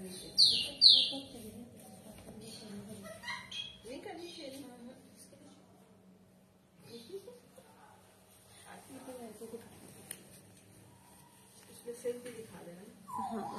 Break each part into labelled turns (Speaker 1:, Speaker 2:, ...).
Speaker 1: नहीं करनी शेयरिंग। उसमें सिर्फ भी दिखा देना।
Speaker 2: हाँ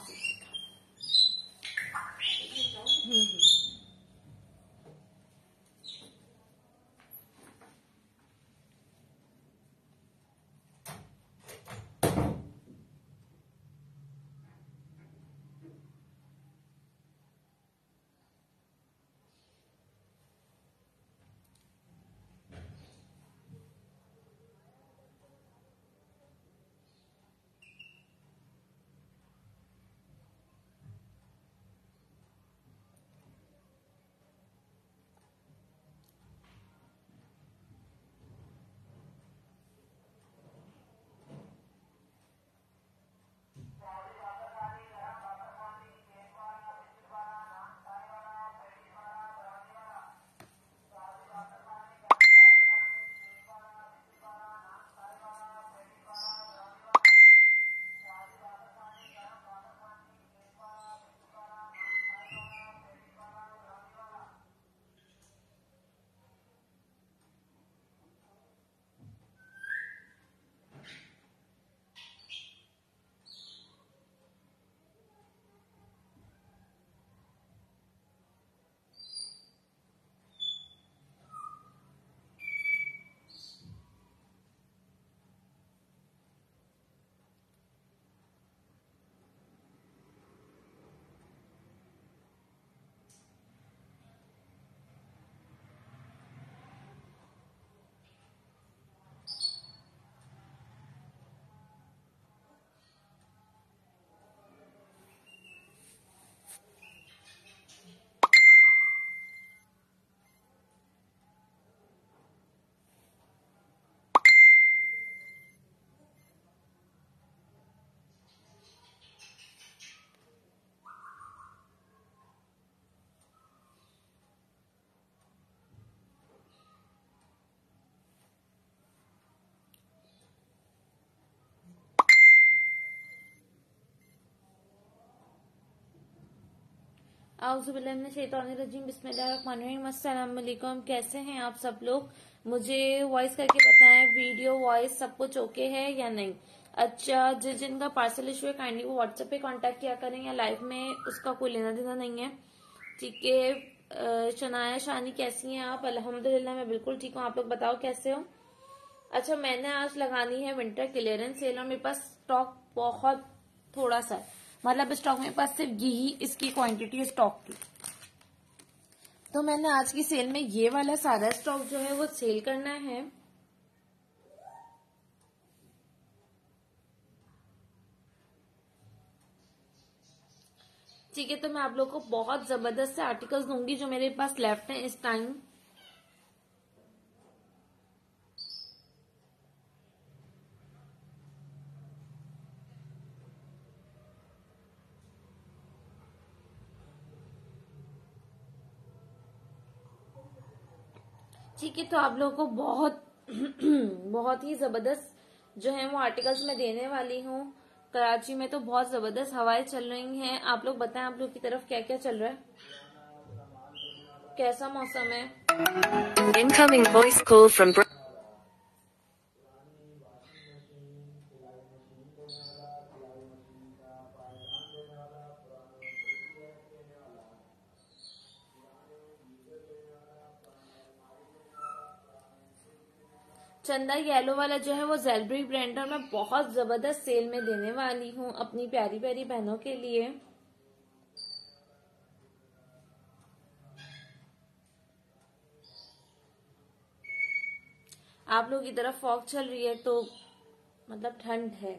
Speaker 2: आउज़ुबिल्लाहिमिनश्शैतानिर्रजीम बिस्मिल्लाहिर्रहमानिर्रहीम। अस्सलाम वालेकुम। कैसे हैं आप सब लोग? मुझे वॉइस करके बताएं वीडियो वॉइस सब कुछ ओके है या नहीं। अच्छा, जिनका पार्सल इशू है काइंडली वो व्हाट्सएप पे कांटेक्ट किया करें, या लाइव में उसका कोई लेना देना नहीं है। ठीक है। शनाया शानी कैसी हैं आप? अल्हम्दुलिल्लाह मैं बिल्कुल ठीक हूँ। आप लोग बताओ कैसे हो? अच्छा, मैंने आज लगानी है विंटर क्लियरेंस सेल और मेरे पास स्टॉक बहुत थोड़ा सा है, मतलब स्टॉक मेरे पास सिर्फ यही इसकी क्वांटिटी है स्टॉक की। तो मैंने आज की सेल में ये वाला सारा स्टॉक जो है वो सेल करना है। ठीक है, तो मैं आप लोग को बहुत जबरदस्त से आर्टिकल्स दूंगी जो मेरे पास लेफ्ट है इस टाइम। ठीक है, तो आप लोगों को बहुत बहुत ही जबरदस्त जो है वो आर्टिकल्स मैं देने वाली हूँ। कराची में तो बहुत जबरदस्त हवाएं चल रही हैं। आप लोग बताएं आप लोग की तरफ क्या क्या चल रहा है, कैसा मौसम है?
Speaker 3: Incoming voice call from
Speaker 2: Chanda yellow वाला जो है वो जेलबरी ब्रांड और मैं बहुत जबरदस्त सेल में देने वाली हूँ अपनी प्यारी प्यारी बहनों के लिए। आप लोग की तरफ फॉग चल रही है तो मतलब ठंड है।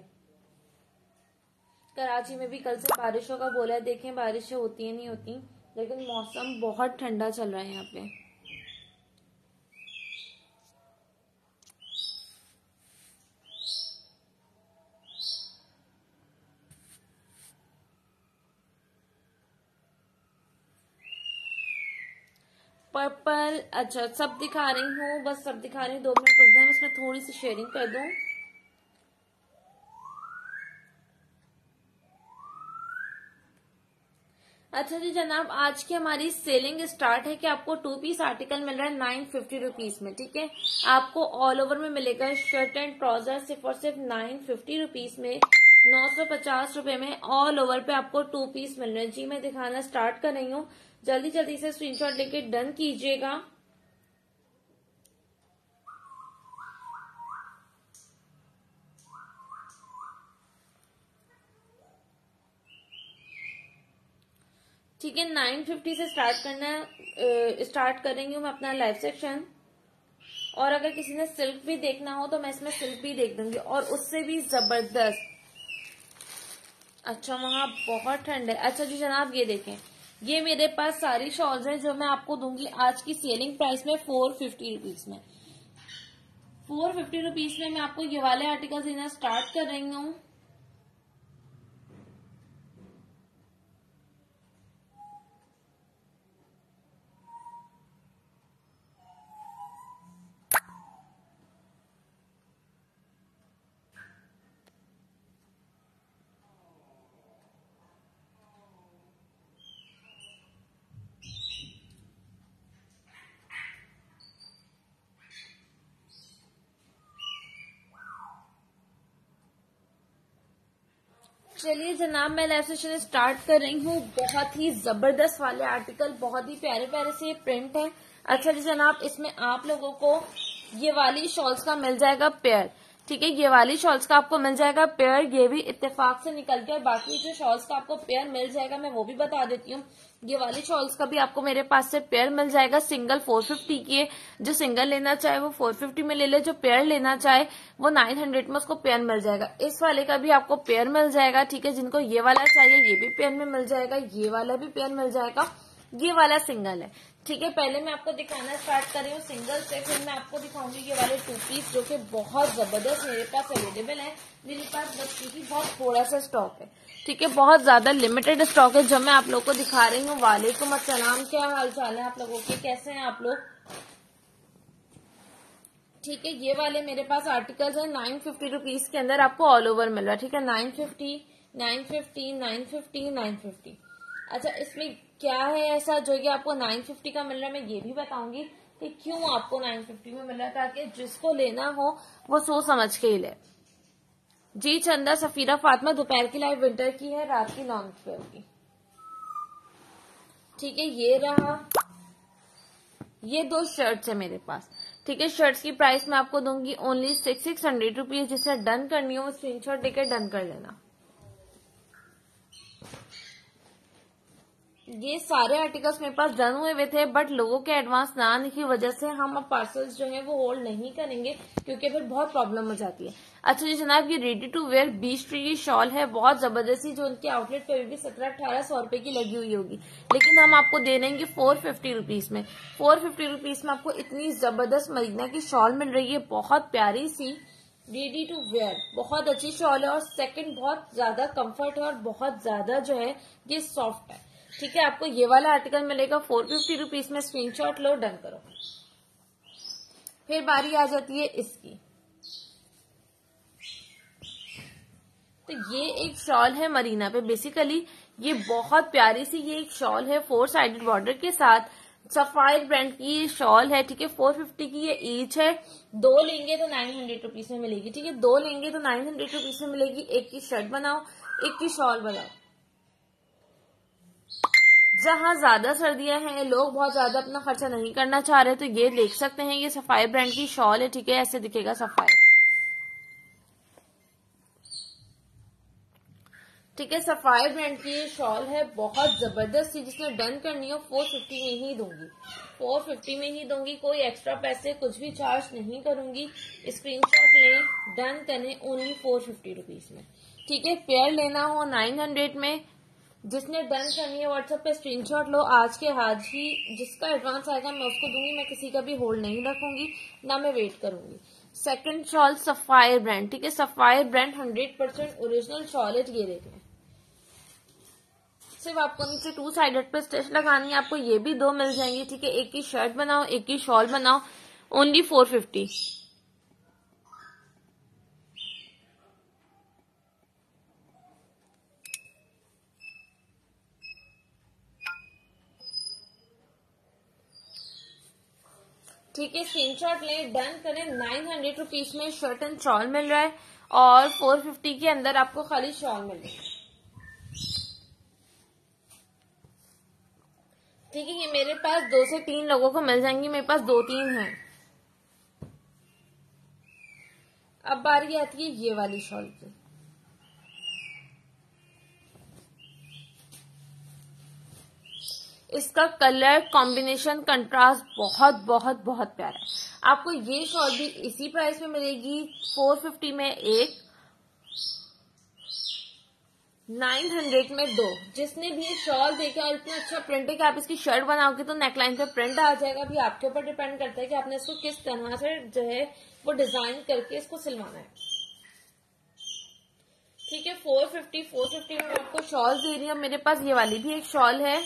Speaker 2: कराची में भी कल से बारिशों का बोला है, देखें बारिशें होती है नहीं होती, लेकिन मौसम बहुत ठंडा चल रहा है यहाँ पे। पर्पल, अच्छा सब दिखा रही हूँ, बस सब दिखा रही हूँ। 2 मिनट रुक जाए, उसमें थोड़ी सी शेयरिंग कर दूं। अच्छा जी जनाब, आज की हमारी सेलिंग स्टार्ट है कि आपको 2 पीस आर्टिकल मिल रहा है 950 रुपीज में। ठीक है, आपको ऑल ओवर में मिलेगा शर्ट एंड ट्राउजर सिर्फ और सिर्फ 950 रुपीज में, 950 रुपए में ऑल ओवर पे आपको 2 पीस मिल रहे हैं। जी मैं दिखाना स्टार्ट कर रही हूँ, जल्दी जल्दी से स्क्रीनशॉट लेके डन कीजिएगा। ठीक है, 950 से स्टार्ट कर रही हूँ मैं अपना लाइव सेक्शन। और अगर किसी ने सिल्क भी देखना हो तो मैं इसमें सिल्क भी देख दूंगी, और उससे भी जबरदस्त। अच्छा वहां बहुत ठंड है। अच्छा जी जनाब, ये देखें, ये मेरे पास सारी शॉल्स हैं जो मैं आपको दूंगी आज की सेलिंग प्राइस में 450 रुपीज में। 450 रुपीज में मैं आपको ये वाले आर्टिकल देना स्टार्ट कर रही हूँ। चलिए जनाब, मैं लाइव सेशन स्टार्ट कर रही हूँ। बहुत ही जबरदस्त वाले आर्टिकल, बहुत ही प्यारे प्यारे से प्रिंट है। अच्छा जी जनाब, इसमें आप लोगों को ये वाली शॉल्स का मिल जाएगा पेयर। ठीक है, ये वाली शॉल्स का आपको मिल जाएगा पेयर, ये भी इत्तेफाक से निकल के। बाकी जो शॉल्स का आपको पेयर मिल जाएगा मैं वो भी बता देती हूँ। ये वाली शॉल्स का भी आपको मेरे पास से पेयर मिल जाएगा। सिंगल 450 की है, जो सिंगल लेना चाहे वो 450 में ले ले, जो पेयर लेना चाहे वो 900 में उसको पेयर मिल जाएगा। इस वाले का भी आपको पेयर मिल जाएगा। ठीक है, जिनको ये वाला चाहिए ये भी पेयर में मिल जाएगा, ये वाला भी पेयर मिल जाएगा, ये वाला सिंगल है। ठीक है, पहले मैं आपको दिखाना स्टार्ट कर रही हूँ सिंगल से, फिर मैं आपको दिखाऊंगी ये वाले 2 पीस जो कि बहुत जबरदस्त मेरे पास अवेलेबल है। मेरे पास बस की बहुत थोड़ा सा स्टॉक है। ठीक है, बहुत ज्यादा लिमिटेड स्टॉक है जो मैं आप लोग को दिखा रही हूँ। वालेकुम अस्सलाम, क्या हाल चाल है आप लोगों के, कैसे हैं आप लोग? ठीक है, ये वाले मेरे पास आर्टिकल्स हैं 950 रुपीज के अंदर, आपको ऑल ओवर मिल रहा है। ठीक है, 950 950 950 950। अच्छा, इसमें क्या है ऐसा जो कि आपको 950 का मिल रहा है, मैं ये भी बताऊंगी कि क्यों आपको 950 में मिल रहा है, ताकि जिसको लेना हो वो सोच समझ के ही ले। जी चंदा सफीरा फातिमा, दोपहर की लाइव विंटर की है, रात की लॉन्ग फेयर की। ठीक है, ये रहा, ये 2 शर्ट्स है मेरे पास। ठीक है, शर्ट्स की प्राइस मैं आपको दूंगी ओनली 600 रुपीज। जिसे डन करनी हो वो स्क्रीनशॉट लेकर डन कर लेना। ये सारे आर्टिकल्स मेरे पास डन हुए थे, बट लोगों के एडवांस ना आने की वजह से हम अब पार्सल्स जो है वो होल्ड नहीं करेंगे, क्योंकि फिर बहुत प्रॉब्लम हो जाती है। अच्छा जी जनाब, ये ready to wear Beechtree की शॉल है, बहुत जबरदस्ती, जो उनके आउटलेट पे भी 1700-1800 रुपए की लगी हुई होगी, लेकिन हम आपको दे देंगे 450 रुपीज में। 450 रुपीज में आपको इतनी जबरदस्त मरीना की शॉल मिल रही है, बहुत प्यारी सी, रेडी टू वेयर, बहुत अच्छी शॉल है। और सेकंड, बहुत ज्यादा कंफर्ट है और बहुत ज्यादा जो है ये सॉफ्ट है। ठीक है, आपको ये वाला आर्टिकल मिलेगा 450 रुपीज में। स्क्रीनशॉट लो, डन करो। फिर बारी आ जाती है इसकी। तो ये एक शॉल है मरीना पे, बेसिकली ये बहुत प्यारी सी ये एक शॉल है 4 साइडेड बॉर्डर के साथ, सफायर ब्रांड की ये शॉल है। ठीक है, 450 की ये ईच है। 2 लेंगे तो 900 रुपीज में मिलेगी। ठीक है, 2 लेंगे तो 900 रुपीज में मिलेगी। एक की शर्ट बनाओ, एक की शॉल बनाओ। जहां ज्यादा सर्दियां हैं, लोग बहुत ज्यादा अपना खर्चा नहीं करना चाह रहे, तो ये देख सकते हैं, ये सफायर ब्रांड की शॉल है। ठीक है, ऐसे दिखेगा सफायर। ठीक है, सफायर ब्रांड की ये शॉल है, बहुत जबरदस्त सी। जिसने डन करनी हो 450 में ही दूंगी, 450 में ही दूंगी, कोई एक्स्ट्रा पैसे कुछ भी चार्ज नहीं करूंगी। स्क्रीनशॉट लें, डन करें, ओनली 450 रुपीज में। ठीक है, पेयर लेना हो 900 में, जिसने डन करनी है व्हाट्सएप पे स्क्रीनशॉट लो, आज के आज ही जिसका एडवांस आएगा मैं उसको दूंगी। मैं किसी का भी होल्ड नहीं रखूंगी, ना मैं वेट करूंगी। Second shawl Sapphire brand. ठीक है, सफायर ब्रांड 100% ओरिजिनल शॉल है। ये देखें, सिर्फ आपको नीचे 2 साइडेड पे स्टिच लगानी है, आपको ये भी 2 मिल जाएंगी। ठीक है, एक की शर्ट बनाओ, एक की शॉल बनाओ, ओनली 450। ठीक है, स्क्रीनशॉट लें, डन करें। 900 रुपीज में शर्ट एंड शॉल मिल रहा है और 450 के अंदर आपको खाली शॉल मिल रही है। ठीक है, ये मेरे पास 2 से 3 लोगों को मिल जाएंगी, मेरे पास 2-3 हैं। अब बारी आती है ये वाली शॉल की। इसका कलर कॉम्बिनेशन कंट्रास्ट बहुत बहुत बहुत प्यारा है। आपको ये शॉल भी इसी प्राइस में मिलेगी, 450 में एक, 900 में 2। जिसने भी ये शॉल देखा और इतना अच्छा प्रिंट है कि आप इसकी शर्ट बनाओगे तो नेकलाइन पे प्रिंट आ जाएगा। अभी आपके ऊपर डिपेंड करता है कि आपने इसको किस तरह से जो है वो डिजाइन करके इसको सिलवाना है। ठीक है, 450 में आपको शॉल दे रही हूँ। मेरे पास ये वाली भी एक शॉल है,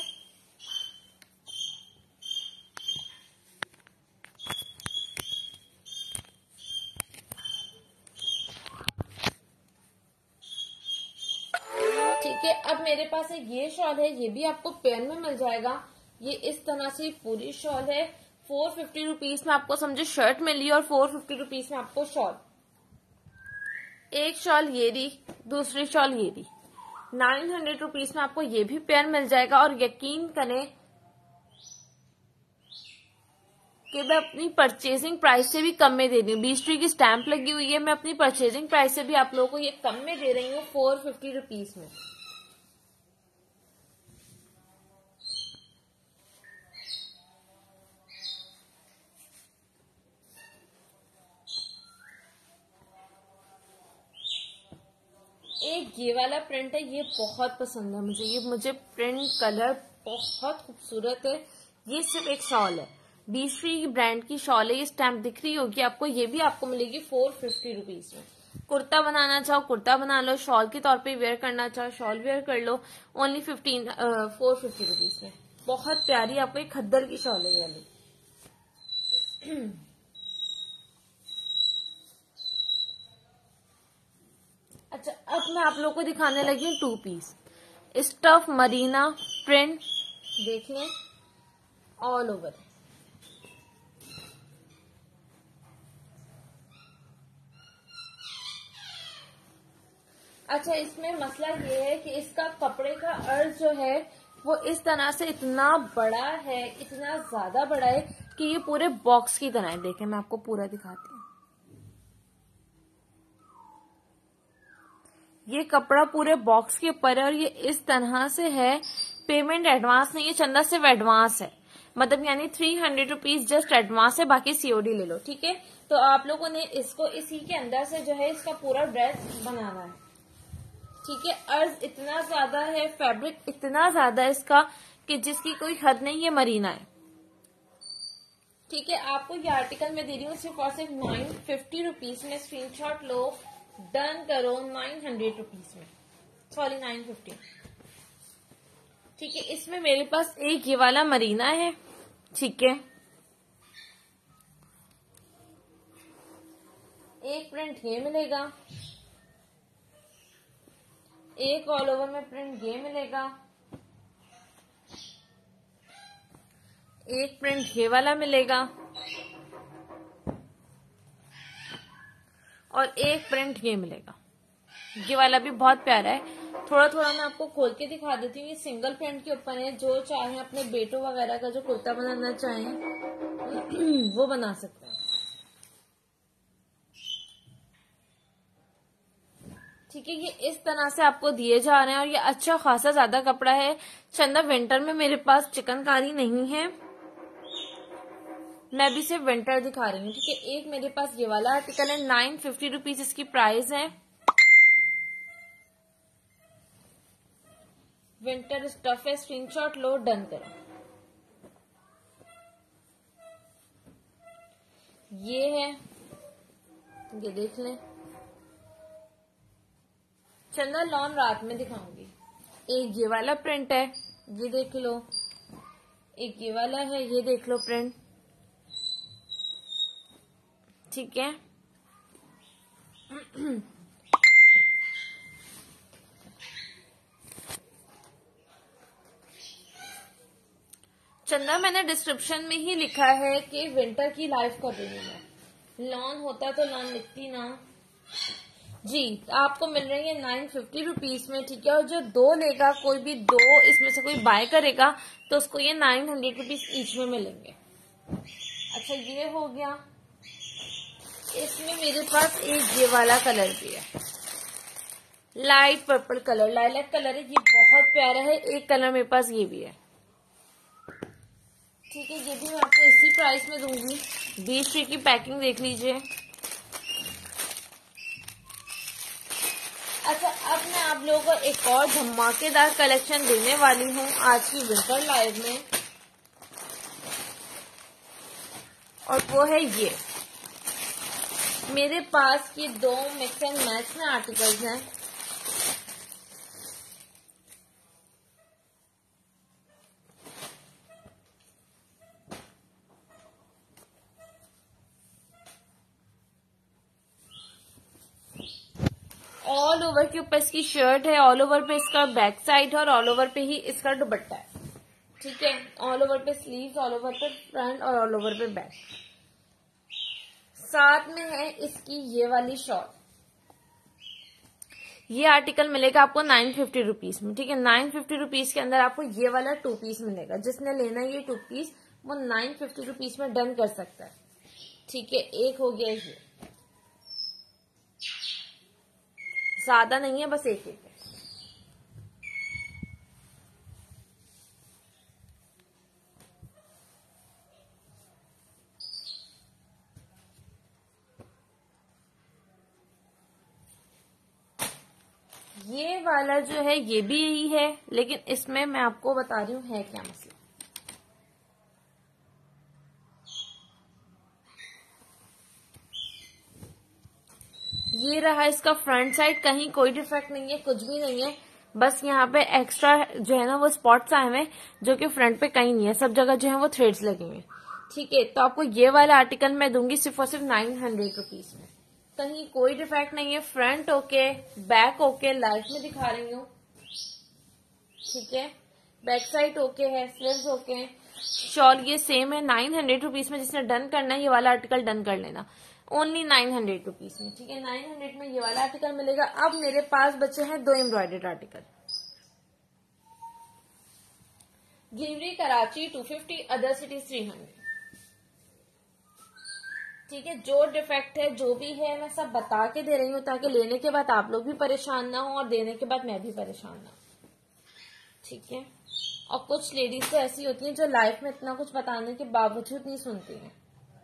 Speaker 2: ठीक है। अब मेरे पास एक ये शॉल है, ये भी आपको पेयर में मिल जाएगा। ये इस तरह से पूरी शॉल है। 450 रुपीज में आपको समझे शर्ट मिली और 450 रुपीज में आपको शॉल। एक शॉल ये दी, दूसरी शॉल ये दी। 900 रुपीज में आपको ये भी पेयर मिल जाएगा। और यकीन करें कि मैं अपनी परचेजिंग प्राइस से भी कम में दे रही हूँ। 20 की स्टैंप लगी हुई है, मैं अपनी परचेजिंग प्राइस से भी आप लोगों को ये कम में दे रही हूँ, 450 रुपीज में। एक ये वाला प्रिंट है, ये बहुत पसंद है मुझे। ये मुझे प्रिंट कलर बहुत खूबसूरत है। ये सिर्फ एक शॉल है, 20 की ब्रांड की शॉल है। ये स्टैम्प दिख रही होगी आपको, ये भी आपको मिलेगी 450 रुपीज में। कुर्ता बनाना चाहो कुर्ता बना लो, शॉल के तौर पे वेयर करना चाहो शॉल वेयर कर लो, ओनली 450 रुपीज में। बहुत प्यारी आपको एक खद्दर की शॉल है ये वाली। अच्छा, अब मैं आप लोगों को दिखाने लगी हूँ 2 पीस स्टफ मरीना प्रिंट। देख लें, ऑल ओवर। अच्छा, इसमें मसला ये है कि इसका कपड़े का अर्ज जो है वो इस तरह से इतना बड़ा है, इतना ज्यादा बड़ा है कि ये पूरे बॉक्स की तरह है। देखें, मैं आपको पूरा दिखाती हूँ। ये कपड़ा पूरे बॉक्स के ऊपर है और ये इस तरह से है। पेमेंट एडवांस नहीं है, चंदा सिर्फ एडवांस है, मतलब यानी 300 रुपीज जस्ट एडवांस है, बाकी सीओडी ले लो। ठीक है, तो आप लोगों ने इसको इसी के अंदर से जो है इसका पूरा ड्रेस बनाना है। ठीक है, अर्ज इतना ज्यादा है, फैब्रिक इतना ज्यादा है इसका कि जिसकी कोई हद नहीं है, मरीना है। ठीक है, आपको ये आर्टिकल मैं दे रही हूँ सिर्फ और सिर्फ 950 रुपीज में। स्क्रीनशॉट लो, डन करो। 900 रुपीज में, सॉरी 950। ठीक है, इसमें मेरे पास एक ये वाला मरीना है। ठीक है, एक प्रिंट ये मिलेगा, एक ऑल ओवर में प्रिंट ये मिलेगा, एक प्रिंट ये वाला मिलेगा और एक प्रिंट ये मिलेगा। ये वाला भी बहुत प्यारा है। थोड़ा थोड़ा मैं आपको खोल के दिखा देती हूँ। ये सिंगल प्रिंट के ऊपर है, जो चाहे अपने बेटों वगैरह का जो कुर्ता बनाना चाहें वो बना सकते हैं। ठीक है, ये इस तरह से आपको दिए जा रहे हैं और ये अच्छा खासा ज्यादा कपड़ा है। चंदा विंटर में मेरे पास चिकनकारी नहीं है, मैं भी सिर्फ विंटर दिखा रही हूँ। ठीक है, एक मेरे पास ये वाला आर्टिकल है, 950 रुपीज इसकी प्राइस है। विंटर स्टफ है, स्क्रीनशॉट लो, डन करो। ये है, ये देख लें। चंदा लॉन रात में दिखाऊंगी। एक ये वाला प्रिंट है, ये देख लो। एक ये वाला है, ये देख लो प्रिंट। ठीक है, चंदा मैंने डिस्क्रिप्शन में ही लिखा है कि विंटर की लाइफ कर रही हूँ मैं। लॉन होता तो लॉन लिखती ना जी। आपको मिल रही है 950 रुपीज में, ठीक है। और जो दो लेगा, कोई भी दो इसमें से कोई बाय करेगा तो उसको ये 900 रुपीज ईच में मिलेंगे। अच्छा, ये हो गया। इसमें मेरे पास एक ये वाला कलर भी है, light purple colour, lilac colour है। ये बहुत प्यारा है। एक कलर मेरे पास ये भी है, ठीक है। ये भी मैं आपको इसी प्राइस में दूंगी। 20 रुपए की पैकिंग देख लीजिए। अच्छा, अब मैं आप लोगों को एक और धमाकेदार कलेक्शन देने वाली हूँ आज की विंटर लाइव में, और वो है ये। मेरे पास ये दो मिक्स एंड मैच में आर्टिकल्स हैं। ऑल ओवर के ऊपर इसकी शर्ट है, ऑल ओवर पे इसका बैक साइड है और ऑल ओवर पे ही इसका दुपट्टा है, ठीक है। ऑल ओवर पे स्लीव्स, ऑल ओवर पे फ्रंट और ऑल ओवर पे बैक। साथ में है इसकी ये वाली शॉल। ये आर्टिकल मिलेगा आपको 950 रुपीज में, ठीक है। 950 रुपीज के अंदर आपको ये वाला 2 पीस मिलेगा। जिसने लेना है ये 2 पीस वो 950 रुपीज में डन कर सकता है, ठीक है। एक हो गया ये, ज्यादा नहीं है, बस एक है। ये वाला जो है ये भी यही है, लेकिन इसमें मैं आपको बता रही हूँ है क्या मसला। ये रहा इसका फ्रंट साइड, कहीं कोई डिफेक्ट नहीं है, कुछ भी नहीं है। बस यहाँ पे एक्स्ट्रा जो है ना वो स्पॉट्स आए हुए, जो कि फ्रंट पे कहीं नहीं है, सब जगह जो है वो थ्रेड्स लगे हुए, ठीक है। तो आपको ये वाला आर्टिकल मैं दूंगी सिर्फ और सिर्फ 900 रुपीज में। कहीं कोई डिफेक्ट नहीं है, front okay, back okay, light में दिखा रही हूँ, ठीक है। बैक साइड ओके है, स्लीव्स ओके है, शॉल ये सेम है। 900 रुपीज में जिसने डन करना है ये वाला आर्टिकल डन कर लेना, ओनली 900 रुपीज में, ठीक है। 900 में ये वाला आर्टिकल मिलेगा। अब मेरे पास बचे हैं दो embroidered article. Delivery Karachi 250, other cities 300, ठीक है। जो डिफेक्ट है जो भी है मैं सब बता के दे रही हूँ, ताकि लेने के बाद आप लोग भी परेशान ना हो और देने के बाद मैं भी परेशान ना हूं, ठीक है। और कुछ लेडीज तो ऐसी होती हैं जो लाइफ में इतना कुछ बताने के बावजूद नहीं सुनती हैं।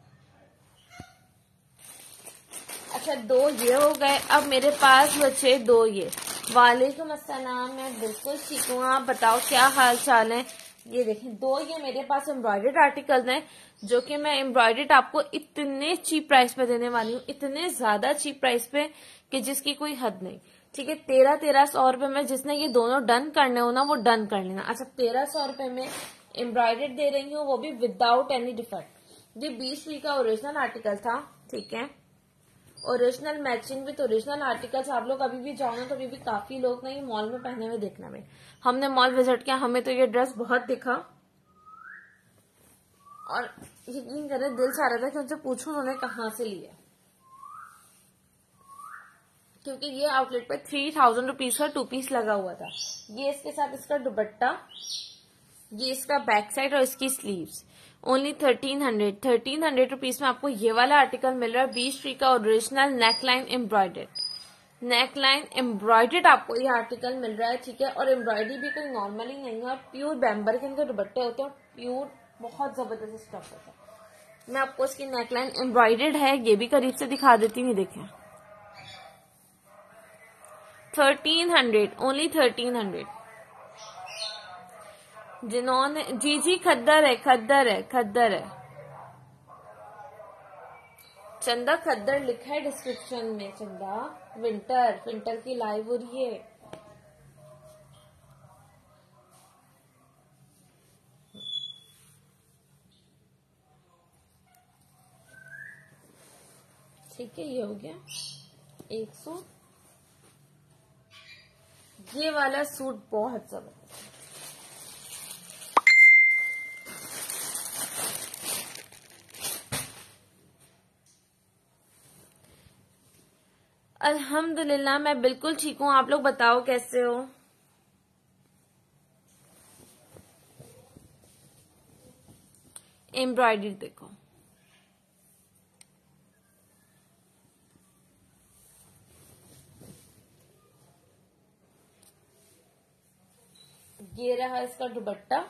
Speaker 2: अच्छा, दो ये हो गए। अब मेरे पास बचे दो ये। वालेकुम अस्सलाम, मैं बिल्कुल ठीक हूँ, आप बताओ क्या हाल चाल है। ये देखें, दो ये मेरे पास एम्ब्रॉयडर्ड आर्टिकल्स हैं, जो कि मैं एम्ब्रॉयडर्ड आपको इतने चीप प्राइस पे देने वाली हूँ, इतने ज्यादा चीप प्राइस पे कि जिसकी कोई हद नहीं, ठीक है। 1300 रुपए में जिसने ये दोनों डन करने हो ना वो डन कर लेना। अच्छा, 1300 रुपए में एम्ब्रॉयडर्ड दे रही हूँ, वो भी विदाउट एनी डिफेक्ट। ये 20 रुपए का ओरिजिनल आर्टिकल था, ठीक है। Original matching with original articles. आप लोग अभी भी जाओ ना तो अभी भी काफी लोग नहीं मॉल में पहने हुए देखने में। हमने मॉल विजिट किया, हमें तो ये ड्रेस बहुत दिखा और यकीन करें दिल चाह रहा था कि उनसे पूछूं उन्होंने कहाँ से लिया, क्योंकि ये आउटलेट पे 3000 रुपीज का 2 पीस लगा हुआ था। ये इसके साथ इसका दुपट्टा, ये इसका बैक साइड और इसकी स्लीव्स। ओनली 1300 रुपीज में आपको ये वाला आर्टिकल मिल रहा है। 20 रुपए का ओरिजिनल नेकलाइन एम्ब्रॉयडर्ड आपको ये आर्टिकल मिल रहा है, ठीक है। और एम्ब्रॉयडरी भी कोई नॉर्मली नहीं है, प्योर बैम्बर के इनके दुपट्टे होते हैं, प्योर बहुत जबरदस्त स्टफ होता है। मैं आपको इसकी नेकलाइन एम्ब्रॉयडर्ड है, ये भी करीब से दिखा देती हूँ। देखें, 1300, ओनली 1300। जिन्होंने जी खद्दर है चंदा, खद्दर लिखा है डिस्क्रिप्शन में। चंदा, विंटर की लाइव हो रही है। ठीक है, ये हो गया 1 सूट। ये वाला सूट बहुत जबरदस्त, अल्हम्दुलिल्लाह मैं बिल्कुल ठीक हूँ। आप लोग बताओ कैसे हो? एम्ब्रॉयडरी देखो, ये रहा इसका दुपट्टा,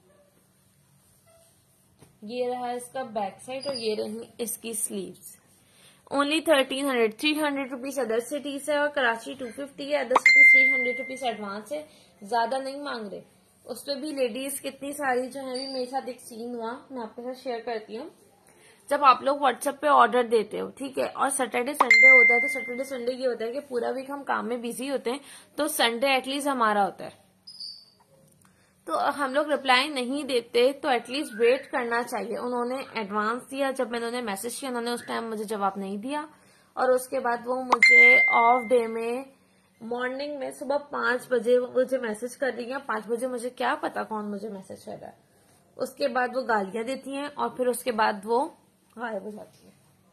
Speaker 2: ये रहा इसका बैक साइड और ये रही इसकी sleeves. Only 1300, 300 rupees other cities है और कराची 250 है, अदर सिटीज 300 रुपीज एडवांस है, ज्यादा नहीं मांग रहे। उस पर भी लेडीज कितनी सारी जो है, मेरे साथ एक सीन हुआ, मैं आपके साथ शेयर करती हूँ। जब आप लोग व्हाट्सएप पे ऑर्डर देते हो, ठीक है, और सैटरडे संडे होता है, तो सैटरडे संडे ये होता है कि पूरा वीक हम काम में बिजी होते हैं, तो संडे एटलीस्ट हमारा होता है, तो हम लोग रिप्लाई नहीं देते, तो एटलीस्ट वेट करना चाहिए। उन्होंने एडवांस दिया, जब मैंने उन्हें मैसेज किया उन्होंने उस टाइम मुझे जवाब नहीं दिया, और उसके बाद वो मुझे ऑफ डे में मॉर्निंग में सुबह 5 बजे मुझे मैसेज कर रही है। 5 बजे मुझे क्या पता कौन मुझे मैसेज कर रहा है। उसके बाद वो गालियां देती हैं और फिर उसके बाद वो गायब हो जाती है।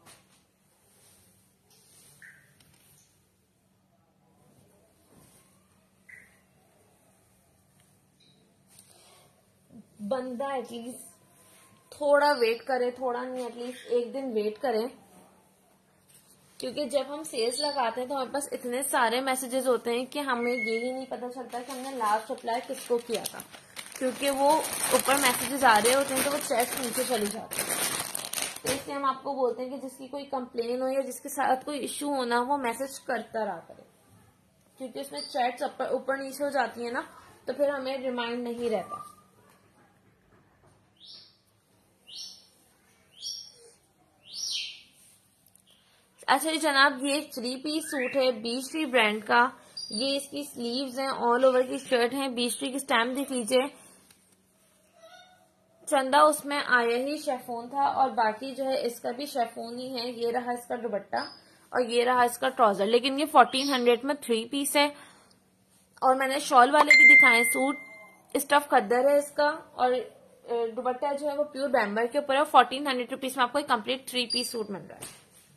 Speaker 2: बंदा एटलीस्ट थोड़ा वेट करे, थोड़ा नहीं एटलीस्ट एक दिन वेट करें, क्योंकि जब हम सेल्स लगाते हैं तो हमारे पास इतने सारे मैसेजेस होते हैं कि हमें ये ही नहीं पता चलता कि हमने लास्ट रिप्लाई किसको किया था, क्योंकि वो ऊपर मैसेजेस आ रहे होते हैं तो वो चैट्स नीचे चली जाती है। तो इसलिए हम आपको बोलते हैं कि जिसकी कोई कंप्लेन हो या जिसके साथ कोई इश्यू हो ना, वो मैसेज करता रहा करे, क्योंकि उसमें चैट्स ऊपर नीचे हो जाती है ना, तो फिर हमें रिमाइंड नहीं रहता। अच्छा जी जनाब, ये 3 पीस सूट है बीच ट्री ब्रांड का, ये इसकी स्लीव्स हैं, ऑल ओवर की शर्ट है, बीच ट्री की स्टैम्प देख लीजिए। चंदा उसमें आया ही शेफोन था और बाकी जो है इसका भी शेफोन ही है। ये रहा इसका दुपट्टा और ये रहा इसका ट्राउजर, लेकिन ये 1400 में 3 पीस है। और मैंने शॉल वाले भी दिखाए सूट, स्टफ खद्दर है इसका, और दुपट्टा जो है वो प्योर बैम्बर के ऊपर है। 1400 रुपीज में आपको एक कंप्लीट 3 पीस सूट मिल रहा है।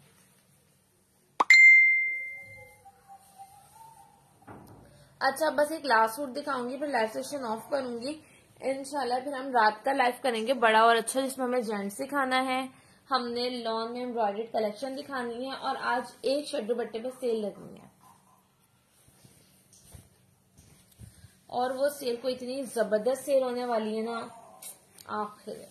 Speaker 2: अच्छा बस एक लास्ट सूट दिखाऊंगी, फिर लाइव सेशन ऑफ करूंगी इंशाल्लाह। फिर हम रात का लाइव करेंगे बड़ा और अच्छा, जिसमें हमें जेंट्स दिखाना है, हमने लॉन में एम्ब्रॉयडर्ड कलेक्शन दिखानी है, और आज एक शर्ट दुपट्टे पे सेल लगनी है। और वो सेल को इतनी जबरदस्त सेल होने वाली है ना, आखिर।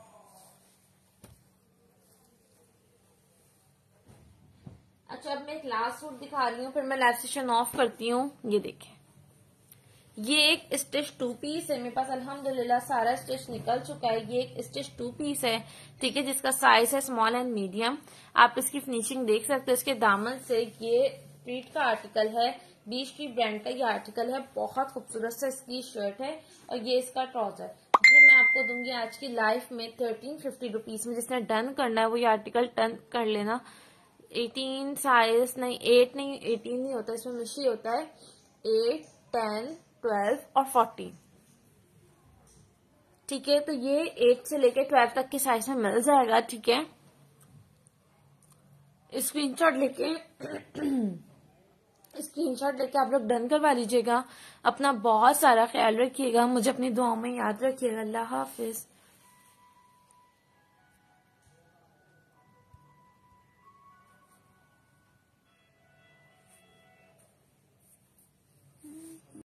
Speaker 2: अच्छा अब मैं एक लास्ट सूट दिखा रही हूँ, फिर मैं लाइव सेशन ऑफ करती हूँ। ये देखें, ये एक स्टिच 2 पीस है, मेरे पास अल्हम्दुलिल्लाह सारा स्टिच निकल चुका है। ये एक स्टिच 2 पीस है, ठीक है, जिसका साइज है स्मॉल एंड मीडियम। आप इसकी फिनिशिंग देख सकते हो इसके दामन से। ये प्रीट का आर्टिकल है, बीच ट्री ब्रांड का ये आर्टिकल है, बहुत खूबसूरत सा इसकी शर्ट है, और ये इसका ट्राउजर। ये मैं आपको दूंगी आज की लाइफ में 1350 रुपीज में। जिसने डन करना है वो ये आर्टिकल डन कर लेना। 18 साइज नहीं, 8 नहीं, 18 नहीं होता इसमें, मिशी होता है। 8, 10, 12 और 14, ठीक है। तो ये 8 से लेके 12 तक के साइज में मिल जाएगा, ठीक है। स्क्रीनशॉट लेके आप लोग डन करवा लीजिएगा। अपना बहुत सारा ख्याल रखिएगा, मुझे अपनी दुआओं में याद रखिएगा। अल्लाह हाफिज।